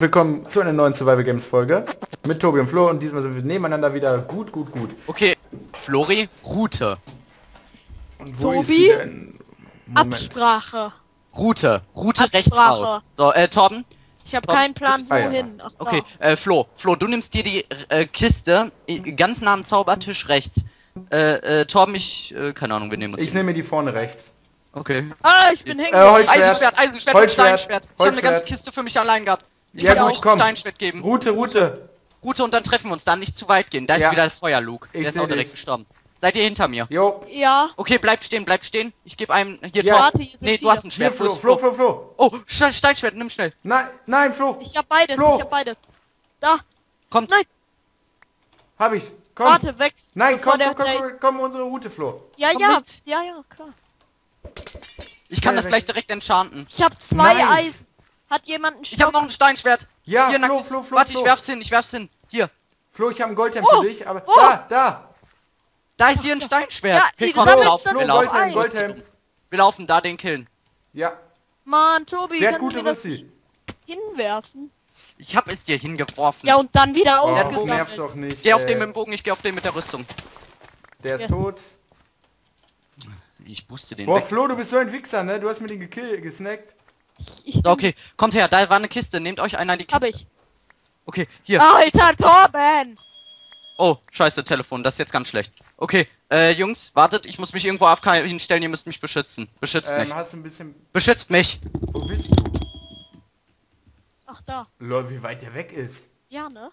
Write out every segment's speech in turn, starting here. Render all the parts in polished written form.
Willkommen zu einer neuen Survival Games Folge mit Tobi und Flo und diesmal sind wir nebeneinander wieder gut. Okay, Flori, Route. Und wo Tobi? ist sie denn? Moment. Absprache. Route rechts Absprache. raus. So, Torben. Ich habe Torben, keinen Plan Ah, ja. wohin. Ach, da. Okay, Flo, du nimmst dir die Kiste ganz nah am Zaubertisch rechts. Torben, keine Ahnung, wir nehmen uns. Ich nehme mir die vorne rechts. Okay. Ah, ich bin hängen. Holzschwert. Eisenschwert, Holzschwert. Steinschwert. Ich habe eine ganze Holzschwert. Kiste für mich allein gehabt. Ich Ja kann gut, auch komm. Steinschwert geben. Route. Route und dann treffen wir uns, dann nicht zu weit gehen. Da Ja. ist wieder der Feuerlug. Ich Der ist seh auch direkt dich. gestorben. Seid ihr hinter mir? Jo. Ja. Okay, bleibt stehen. Ich gebe einem hier Ja. Torben. Warte, hier sind Nee, du viele. hast ein Hier, Schwert. Wo Flo, ist Flo. Oh, Steinschwert, nimm schnell. Nein, Flo. Ich habe beides. Flo. Ich habe beides. Da. Kommt. Nein. Hab ich's. Komm. Warte, weg. Nein, bevor komm, der komm, unsere Route, Flo. Ja, Komm ja. mit. Ja, klar. Ich kann das Schnell gleich direkt enchanten. Ich habe zwei Nice. Eisen. Hat jemand einen Ich habe Stock? noch ein Steinschwert. Ja, Hier, Flo, nackt. Flo. Warte, ich werf's hin. Hier. Flo, ich habe einen Goldhelm Oh, für dich, aber oh. da. Da ist hier ein Steinschwert. Ja, Okay, die komm, sammelst wir laufen. das Wir Flo, auf laufen. ein. Goldhelm. Wir laufen da den killen. Ja, Mann, Tobi, der hat kannst du gute mir das Rüssi. hinwerfen? Ich hab es dir hingeworfen. Ja, und dann wieder Oh, aufgesammelt. nervt doch nicht. Geh auf den mit dem Bogen, ich geh auf den mit der Rüstung. Der ist Ja. tot. Ich booste den Boah, weg. Flo, du bist so ein Wichser, ne? Du hast mir den gesnackt. So, okay, kommt her, da war eine Kiste. Nehmt euch einer die Kiste. Hab ich. Okay, hier. Alter, Torben! Oh, scheiße, Telefon, das ist jetzt ganz schlecht. Okay, Jungs, wartet, ich muss mich irgendwo AFK hinstellen, ihr müsst mich beschützen. Beschützt mich. Hast du ein bisschen... Beschützt mich. Wo bist du? Ach, da. Lol, wie weit der weg ist. Ja, ne?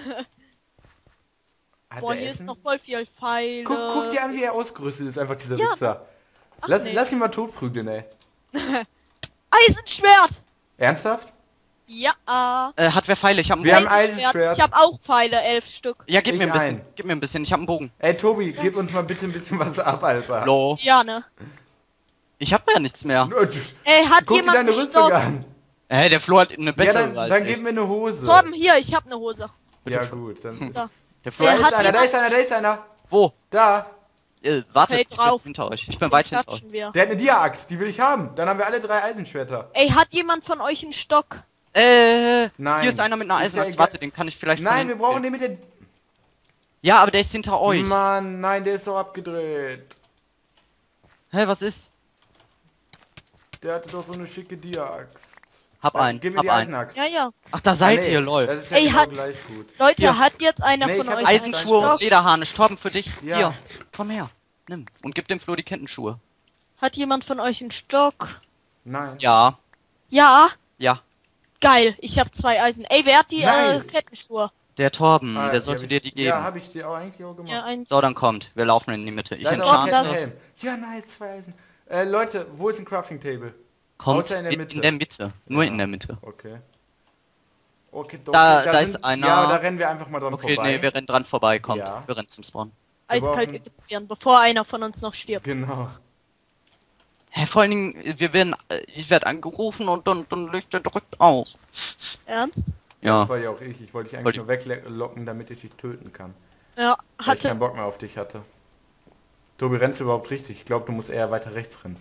Hat Boah, er hier ist Essen? noch voll viel Pfeile. Guck dir an, wie er ausgerüstet ist, einfach dieser Ja, Wichser. Ach, Lass, nee. lass ihn mal totprügeln, ey. Eisenschwert! Ernsthaft? Ja. Hat wer Pfeile? Ich hab einen Wir Bogen. haben Eisenschwert. Ich habe auch Pfeile, 11 Stück. Ja, gib Ich mir ein bisschen. ein. Gib mir ein bisschen, ich hab einen Bogen. Ey, Tobi, gib uns mal bitte ein bisschen was ab, Alter. Hallo. Ja, ne? Ich hab ja nichts mehr. Ey, hat Guck dir jemand deine einen Rüstung Stock? an. Der Flo hat eine Ja, bessere dann, als dann ich. gib mir eine Hose. Torben, hier, ich habe eine Hose. Ja gut, dann Da. ist... Der Flo Da Ey, ist hat einer, da jemand- ist einer, da ist einer. Wo? Da. Wartet, Fällt ich bin drauf. hinter euch. Ich bin weit hinter euch. Klatschen wir. Der hat eine Dia-Axt, die will ich haben. Dann haben wir alle 3 Eisenschwerter. Ey, hat jemand von euch einen Stock? Nein. Hier ist einer mit einer Ist ja Eisenachs. egal. Warte, den kann ich vielleicht... von Nein, wir hinten brauchen killen. den mit der... Ja, aber der ist hinter euch. Mann, nein, der ist so abgedreht. Hä, was ist? Der hatte doch so eine schicke Dia-Axt. Hab einen, Gib mir hab die einen. Eisenaxt. Ja. Ach, da Ah, seid nee, ihr, lol. Das ist ja Ey, genau hat- gleich gut. Leute, Hier. hat jetzt einer Nee, von ich hab euch Eisenschuhe einen und Lederharnisch. Torben für dich. Ja. Hier, komm her. Nimm. Und gib dem Flo die Kettenschuhe. Hat jemand von euch einen Stock? Nein. Ja. Ja. Ja. Geil, ich habe 2 Eisen. Ey, wer hat die Nice. Kettenschuhe? Der Torben, Ah, der die sollte hab dir ich- die geben. Ja, habe ich dir auch eigentlich auch gemacht. Ja, ein. So, dann kommt. Wir laufen in die Mitte. Ich Da ist auch ein enchante. enchante. Kettenhelm. Ja, nice, 2 Eisen. Leute, wo ist ein Crafting Table? Kommt Außer in der Mitte. in der Mitte. Nur Ja. in der Mitte. Okay. Okay, Da sind- ist einer. Ja, da rennen wir einfach mal dran Okay, vorbei. nee, wir rennen dran vorbei. Kommt. Ja. Wir rennen zum Spawn. Wir Eiskalt brauchen- integrieren, bevor einer von uns noch stirbt. Genau. Hä, vor allen Dingen, ich werde angerufen und dann legt er direkt auf. Ernst? Ja. Das war ja auch ich. Ich wollte dich eigentlich Wollte- nur weglocken, damit ich dich töten kann. Ja, Weil ich keinen hatte. Bock mehr auf dich hatte. Tobi, rennst du überhaupt richtig? Ich glaube, du musst eher weiter rechts rennen.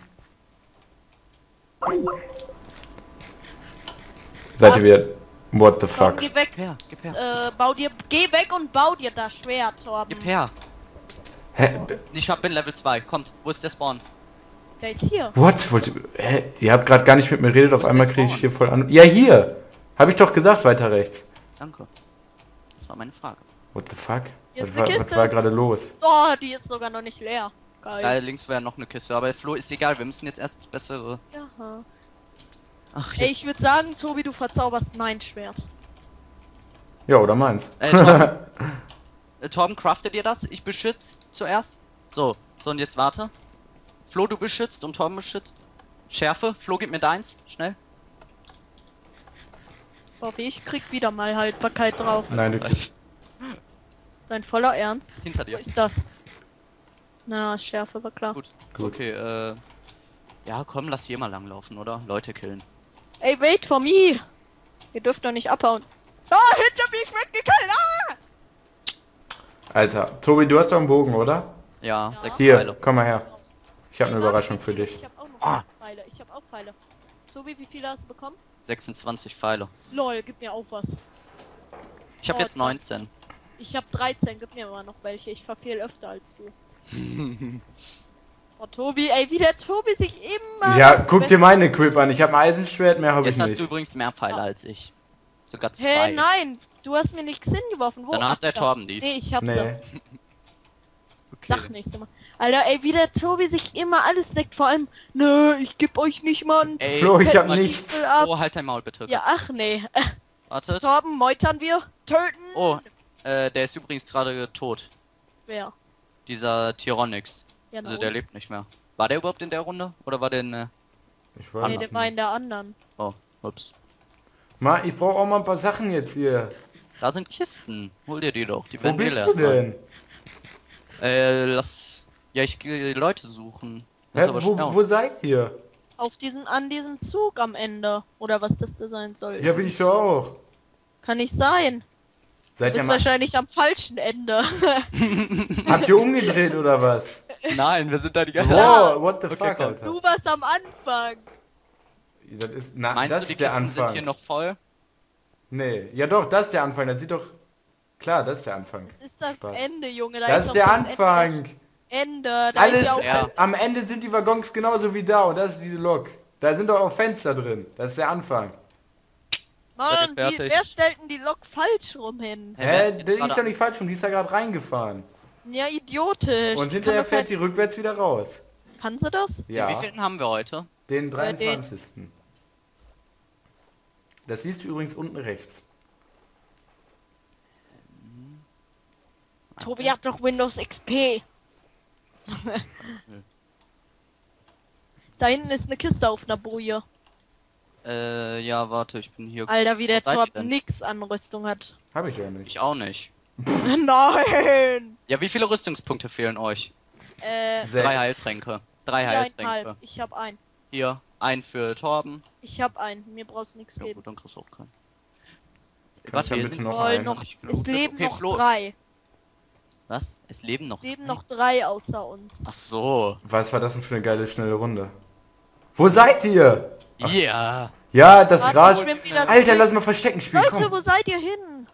Seid ihr wieder... What the Komm, fuck? geh weg. Gib her. Geh weg und bau dir das Schwert, Torben. Gib her. Hä? Bin Level 2. Kommt. Wo ist der Spawn? Der ist hier. What? Hä? Ihr habt gerade gar nicht mit mir redet, auf einmal kriege ich hier voll an... Ja, hier! Habe ich doch gesagt, weiter rechts. Danke. Das war meine Frage. What the fuck? Hier Was ist eine war, was Kiste. war gerade los? Oh, die ist sogar noch nicht leer. Geil. Da links wäre noch eine Kiste, aber Flo ist egal, wir müssen jetzt erst das bessere... Aha. Ach, Ey, ich würde sagen, Tobi, du verzauberst mein Schwert. Ja, oder meins? Torben, craftet ihr das? Ich beschütze zuerst. So, und jetzt warte. Flo, du beschützt und Torben beschützt. Schärfe, Flo, gib mir deins, schnell. Bobby, ich krieg wieder mal Haltbarkeit drauf. Nein, du kriegst... Dein voller Ernst? Hinter Wo dir. ist das? Na, Schärfe war klar. Gut. Gut. Okay, ja, komm, lass hier mal langlaufen, oder? Leute killen. Ey, wait for me! Ihr dürft doch nicht abhauen. Ah, hinter mir, ich werd gekillt! Ah! Alter, Tobi, du hast doch einen Bogen, oder? Ja, Ja. 6 Hier, Pfeile. komm mal her. Ich habe eine Ey, Überraschung warte, für dich. Ich hab auch noch Ah. Pfeile. Ich hab auch Pfeile. Tobi, wie viele hast du bekommen? 26 Pfeile. Lol, gib mir auch was. Ich habe Oh, jetzt 19. Ich habe 13, gib mir mal noch welche. Ich verfehl öfter als du. Oh, Tobi, ey, wie der Tobi sich immer... Ja, guck dir meine Equip an. Ich habe ein Eisenschwert, mehr habe ich Jetzt hast nicht. du übrigens mehr Pfeile als ich. Sogar 2. Hä, nein, du hast mir nichts hingeworfen. Wo? Dann hat Ach, der da. Torben die. Nee, ich hab Nee. sie. Okay. Sag nächstes Mal. Alter, ey, wie der Tobi sich immer alles deckt. Vor allem, nö, ich geb euch nicht mal ein Ey, Flo, ich hab mal- nichts. Oh, halt dein Maul bitte. Ja, ach nee. Wartet. Torben, meutern wir. Töten. Oh, der ist übrigens gerade tot. Wer? Dieser Tyronnix. Ja, Also der lebt nicht mehr. War der überhaupt in der Runde? Oder war der in... Ich weiß Nee, nicht. der war in der anderen. Oh, ups. Ma, ich brauche auch mal ein paar Sachen jetzt hier. Da sind Kisten. Hol dir die doch. Die Wo werden bist leer du sein. denn? Lass... Ja, ich gehe Leute suchen. Das ist Hä, aber wo, schlau. wo seid ihr? An diesem Zug am Ende. Oder was das da sein soll. Ja, bin ich doch auch. Kann nicht sein. Seid Du ihr bist mal... wahrscheinlich am falschen Ende. Habt ihr umgedreht oder was? Nein, wir sind da die ganze Wow, what the Okay, fuck, komm. Alter. Du warst am Anfang. Das ist, na, Meinst das du, die ist der Kisten sind Anfang. hier noch voll? Nee, ja doch, das ist der Anfang. Das sieht doch... Klar, das ist der Anfang. Das ist das Spaß. Ende, Junge. Da Das ist noch der das Anfang. Ende. Da Alles, ist ja auch Ja. am Ende sind die Waggons genauso wie da und das ist diese Lok. Da sind doch auch Fenster drin. Das ist der Anfang. Mann, fertig. wer stellt denn die Lok falsch rum hin? Hä, wer Hä? ist jetzt Die ist gerade- doch nicht falsch rum, die ist da gerade reingefahren. Ja, idiotisch. Und Die hinterher kann doch fährt die rückwärts wieder raus. Kann sie das? Wie Ja, vielen haben wir heute? den den- 23. Das siehst du übrigens unten rechts. Tobi hat doch Windows XP. Da hinten ist eine Kiste auf einer Boje. Ja, warte, ich bin hier... Alter, wie der Wo seid ihr Torb denn? nix an Rüstung hat. Habe ich ja nicht. Ich auch nicht. Nein! Ja, wie viele Rüstungspunkte fehlen euch? 6. 3 Heiltränke. 3 Heiltränke. Viereinhalb. Ich hab einen. Hier, ein für Torben. Ich hab einen. Mir brauchst du nichts Ja geben. gut, dann kriegst du auch keinen. Kann ich ja hier bitte sind noch Voll einen? noch, Ich es glaube, leben okay, noch Flo. 3. Was? Es leben noch... Es leben drei? noch 3 außer uns. Ach so. Was war das denn für eine geile, schnelle Runde? Wo seid ihr? Ja. Ja, das Warte, Rad... ich schwimm wieder Alter, zurück. lass mal Verstecken spielen, Leute, komm. wo seid ihr hin?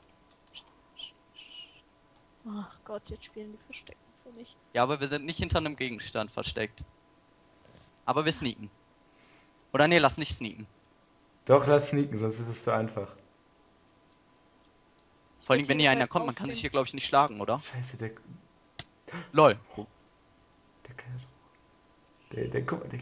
Ach Gott, jetzt spielen die Verstecken für mich. Ja, aber wir sind nicht hinter einem Gegenstand versteckt. Aber wir sneaken. Oder nee, lass nicht sneaken. Doch, lass sneaken, sonst ist es zu einfach. Vor allem, wenn hier einer kommt, man kann sich hier glaube ich nicht schlagen, oder? Scheiße, der... LOL. Guck mal, der...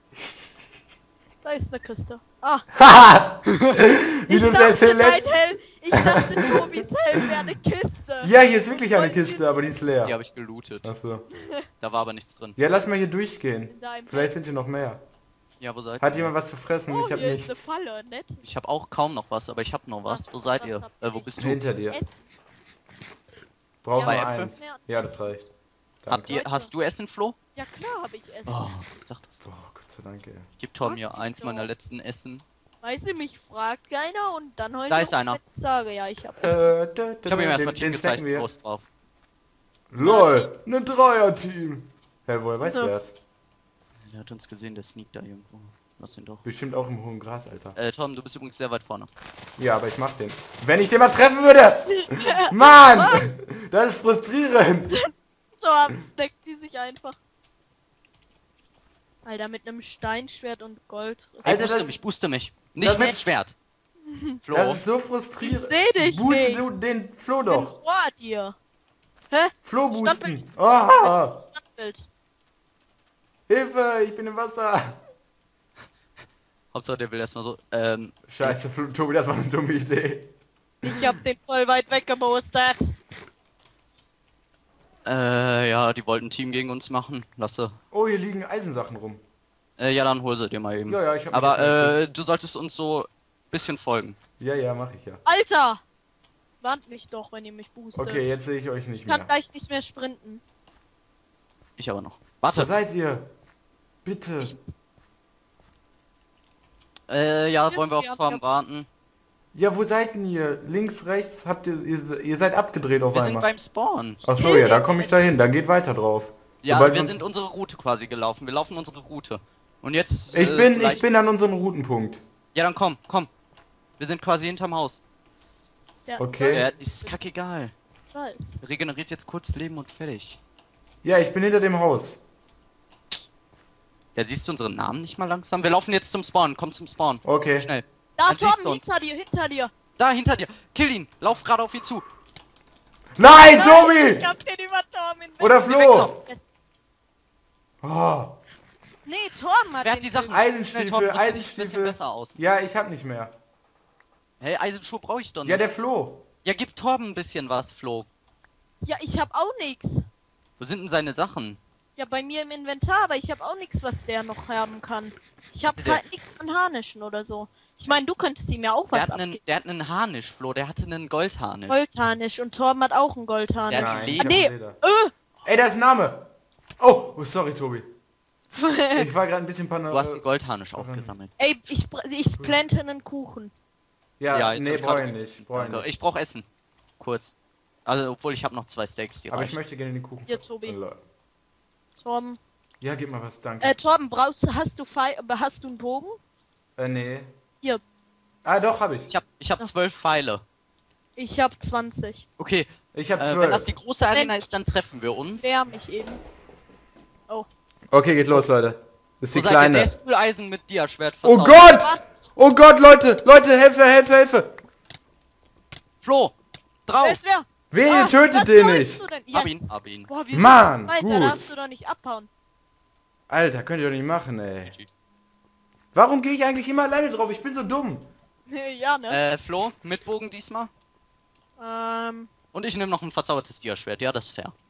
Da ist eine Kiste. Ah, Haha! Wie ich du dachte, das mein letzt... Held, ich dachte, Tobis Held wäre eine Kiste. Ja, hier ist wirklich eine Kiste, aber die ist Die leer. habe ich gelootet. Achso. Da war aber nichts drin. Ja, lass mal hier durchgehen. In deinem Vielleicht sind hier noch mehr. Ja, wo seid Hat ihr? jemand was zu fressen? Oh, Ich hab hier ist eine nichts. Falle, nett. Ich habe auch kaum noch was, aber ich habe noch was. Wo seid ihr? Wo bist du? Hinter dir. Essen. Brauchen Zwei wir Äpfel? eins. Ja, das reicht. Habt Danke. ihr, hast du Essen, Flo? Ja klar habe ich Essen. Oh, sag das. Oh, Gott sei Dank, ey. Gib Tom Ach, mir eins so. meiner letzten Essen. Weißt du, mich fragt keiner und dann heute Da ist einer. sage, ja, ich habe Ich habe ihm erstmal Team den gezeigt, snacken wir. Prost drauf. LOL, ne Dreier-Team. Hä, woher weißt du So. das? Der hat uns gesehen, der sneakt da irgendwo. Lass ihn doch. Bestimmt auch im hohen Gras, Alter. Tom, du bist übrigens sehr weit vorne. Ja, aber ich mach den. Wenn ich den mal treffen würde! Mann! Das ist frustrierend! so snackt die sich einfach. Alter, mit einem Steinschwert und Gold. Ey, Alter, booste mich. Nicht das mit ist- Schwert. Flo, Das ist so frustrierend. Ich seh dich Booste nicht. du den Flo Dann doch. vor dir. Hä? Flo boosten. Ah! Standbild. Hilfe, ich bin im Wasser. Hauptsache der will erstmal so, Scheiße, Tobi, das war eine dumme Idee. Ich hab den voll weit weggeboostet. ja, die wollten ein Team gegen uns machen. Lasse. Oh, hier liegen Eisensachen rum. Ja, dann hol sie dir mal eben. Ja, ja, ich hab Aber, mich jetzt mal du solltest uns so bisschen folgen. Ja, ja, mach ich ja. Alter! Warnt mich doch, wenn ihr mich boostet. Okay, jetzt sehe ich euch nicht Ich kann mehr. gleich nicht mehr sprinten. Ich aber noch. Wo Warte. seid ihr? Bitte. Ja, wollen wir auf Ja, Tom ja. warten? Ja, wo seid denn ihr? Links, rechts? Habt ihr seid abgedreht auf Wir sind einmal. beim Spawn. Ach so, ja, da komme ich da hin. Dann geht weiter drauf. Ja, Sobald wir uns- sind unsere Route quasi gelaufen. Wir laufen unsere Route. Und jetzt... Ich bin an unserem Routenpunkt. Ja, dann komm. Wir sind quasi hinterm Haus. Der Okay. Ja, ist kackegal. weiß. Regeneriert jetzt kurz Leben und fertig. Ja, ich bin hinter dem Haus. Ja, siehst du unseren Namen nicht mal langsam? Wir laufen jetzt zum Spawn. Komm zum Spawn. Okay. Schnell. Da, Dann siehst du Torben, uns. hinter dir, hinter dir. Da, hinter dir. Kill ihn. Lauf gerade auf ihn zu. Nein, Ich Tobi! hab den über Torben in Oder Flo! Es- Oh. Nee, Torben hat Wer hat den die Sachen? Eisenstiefel, Schnell, Torben, rüste dich ein bisschen Eisenstiefel. besser aus. Ja, ich hab nicht mehr. Hey, Eisenschuhe brauche ich doch nicht. Ja, der Flo. Ja, gib Torben ein bisschen was, Flo. Ja, ich hab auch nix. Wo sind denn seine Sachen? Ja, bei mir im Inventar, aber ich hab auch nix, was der noch haben kann. Ich hab Also der- halt nichts an Harnischen oder so. Ich meine, du könntest ihm ja auch Der was hat, abgeben. der hat einen Harnisch, Flo. Der hatte einen Goldharnisch. Goldharnisch und Torben hat auch einen Goldharnisch. Der hat Nein, Leder. ich hab nee. Leder. Äh, Ey, da ist ein Name. Oh, sorry, Tobi. Ich war gerade ein bisschen Du hast den paranoid. Goldharnisch aufgesammelt. ey, ich plante einen Kuchen. Ja, jetzt nee, hab ich brauche grad- ich nicht. Brauch ich Also, nicht. ich brauche Essen. Kurz. Also, obwohl ich habe noch 2 Steaks, die Aber ich reichen. möchte gerne den Kuchen. Hier, Tobi. Lol. Torben. Ja, gib mal was, danke. Torben, hast du einen Bogen? Nee. Hier, Ah, doch, hab ich. Ich hab 12 Pfeile. ich hab 20. Okay, Ich hab wenn das die 12. große Arena ist, dann treffen wir uns. Wär mich eben. Okay, geht los, Leute. Das ist die Wo seid ihr? Der kleine. ist Eisen mit Dia-Schwert. Oh verzaubert. Gott! Oh Gott, Leute! Leute, Hilfe, Hilfe, Hilfe! Flo! Drauf! Wer? Wehe, tötet den nicht! Hab ihn. Boah, wie Mann, Alter, gut. da darfst du doch nicht abhauen. Alter, könnt ihr doch nicht machen, ey. Warum gehe ich eigentlich immer alleine drauf? Ich bin so dumm. Ja, ne? Flo, mit Bogen diesmal. Ähm, Und ich nehme noch ein verzaubertes Dia-Schwert. Ja, das ist fair.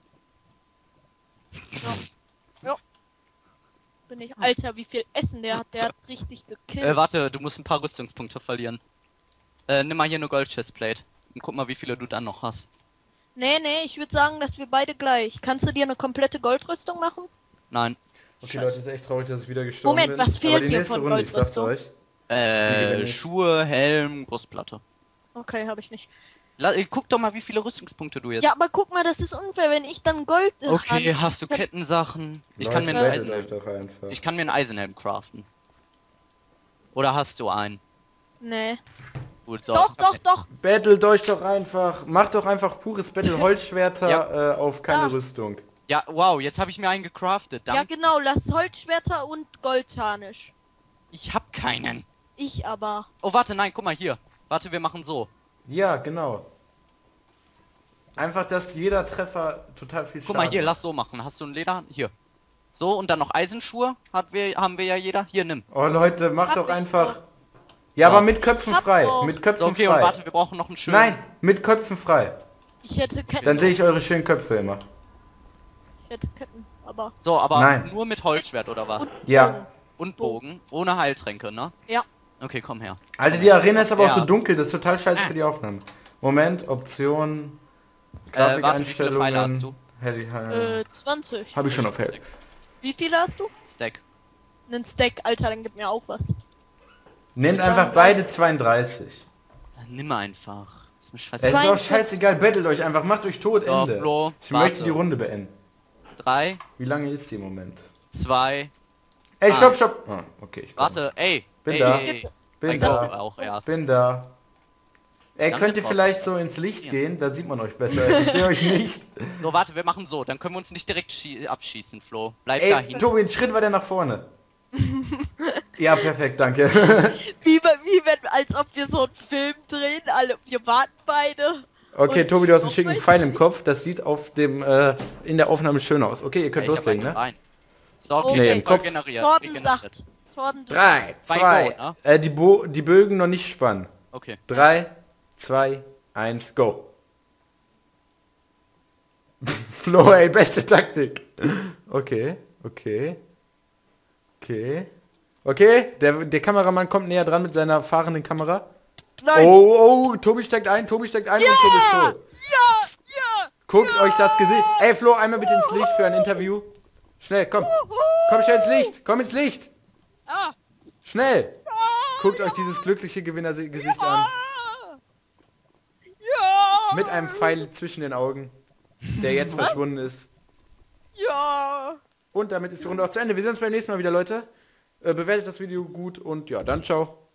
bin ich. Alter, wie viel Essen der hat. Der hat richtig gekillt. Warte, du musst ein paar Rüstungspunkte verlieren. Nimm mal hier eine Gold-Chestplate. Und guck mal, wie viele du dann noch hast. Nee, ich würde sagen, dass wir beide gleich. Kannst du dir eine komplette Goldrüstung machen? Nein. Okay, Leute, ist echt traurig, dass ich wieder gestorben Moment, bin. was fehlt Aber die dir nächste von Runde, ich sag's Goldrüstung? euch. gewinne ich? Schuhe, Helm, Brustplatte. Okay, habe ich nicht. Guck doch mal, wie viele Rüstungspunkte du jetzt Ja, aber guck mal, das ist unfair, wenn ich dann Gold... Okay, an- hast du Kettensachen? Ich kann, Leute, mir einen rettet euch Eisenhelm, doch einfach. ich kann mir einen Eisenhelm craften. Oder hast du einen? Nee. Gut, so. Doch. Battlet euch doch einfach. Macht doch einfach pures Battle Holzschwerter Ja. auf keine Ah. Rüstung. Ja, wow, jetzt habe ich mir einen gecraftet. Ja, Dank, genau, lass Holzschwerter und Goldharnisch. ich hab keinen. Ich aber. Oh, warte, nein, guck mal hier. Warte, wir machen so. Ja, genau. Einfach, dass jeder Treffer total viel Guck Schaden mal hier, macht. lass so machen. Hast du einen Leder? Hier. So, und dann noch Eisenschuhe. Haben wir ja jeder. Hier, nimm. Oh Leute, macht Hab doch ich einfach... doch. Ja, So. aber mit Köpfen Hab frei. doch. Mit So, Köpfen okay, und frei. warte, wir brauchen noch einen schönen... Nein, mit Köpfen frei. Ich hätte Ketten. Dann sehe ich eure schönen Köpfe immer. Ich hätte Ketten, aber. So, aber Nein. nur mit Holzschwert oder was? Und Ja. Bogen. Und Bogen. Ohne Heiltränke, ne? Ja. Okay, komm her. Alter, die Arena ist aber auch Ja. so dunkel. Das ist total scheiße für die Aufnahme. Moment, Optionen, warte, wie viele Pfeile hast Grafikeinstellungen. du? 20. Habe ich schon auf Hell. Wie viele hast du? Stack. Einen Stack, Alter, dann gib mir auch was. Nehmt einfach beide 32. Nimm einfach. Ist mir Es scheiße. ist auch 42. scheißegal, bettelt euch einfach, macht euch tot, So, Ende. Flo, Ich warte. möchte die Runde beenden. 3, Wie lange ist die im Moment? 2, Ey, Ah. stopp, stopp! Ah, okay, ich komm. warte, ey. Bin ey, da. ey. Bin Ein da. Go auch erst. Bin da. Ey, Danke, könnt ihr Frau. vielleicht so ins Licht Ja. gehen? Da sieht man euch besser. Ich sehe euch nicht. So, warte, wir machen so. Dann können wir uns nicht direkt abschießen, Flo. Bleib Ey, dahin. Tobi, einen Schritt weiter nach vorne. Ja, perfekt, danke. Wie wenn, als ob wir so einen Film drehen, alle, wir warten beide. Okay, Und Tobi, du hast einen noch schicken welche? Pfeil im Kopf. Das sieht auf dem, in der Aufnahme schön aus. Okay, ihr könnt Ey, ich hab loslegen, einen ne? Bein. So, okay, Nee, im voll Kopf. generiert. Torben regeneriert. sagt. Torben, du- 3, Bei 2, Go, ne? die Bögen noch nicht spannen. Okay. 3, 2, 1, go. Flo, ey, beste Taktik. Okay. Okay, der Kameramann kommt näher dran mit seiner fahrenden Kamera. Nein. Oh, Tobi steckt ein und Tobi ist tot. Ja! Guckt euch das Gesicht. Ey, Flo, einmal bitte ins Licht für ein Interview. Schnell, komm. Komm schnell ins Licht. Komm ins Licht. Ah! Schnell. Guckt euch dieses glückliche Gewinnergesicht an. Ja! Mit einem Pfeil zwischen den Augen, der jetzt verschwunden ist. Ja! Und damit ist die Runde auch zu Ende. Wir sehen uns beim nächsten Mal wieder, Leute. Bewertet das Video gut und ja, dann ciao.